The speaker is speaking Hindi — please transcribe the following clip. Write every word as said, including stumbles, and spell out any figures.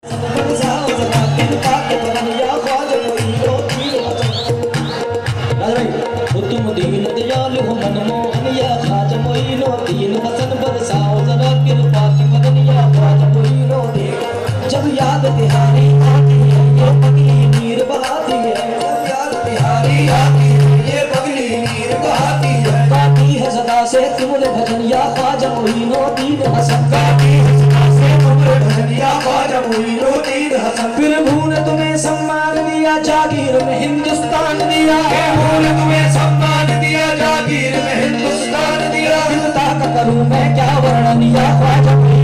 तुम दीन दयाल हो मनमोहन या खाज मोइनो दीन हसन बरसाओ जरा कृपा की बदन या खाज मोइनो दे। जब याद तिहारी आती है ये पगली नीर बहाती है, जब याद तिहारी आती है ये पगली नीर बहाती है। गाती है सदा से तुमने भजन या खाज मोइनो दीन हसन, गाती है सदा से तुमने भजन या खाज मोइनो दीन हसन। फिर भूल तुम्हें सम्मान दिया जागीर में हिंदुस्तान दिया, भूल तुम्हें सम्मान दिया जागीर में हिंदुस्तान दिया। करूं मैं क्या वर्णन या ख्वाजा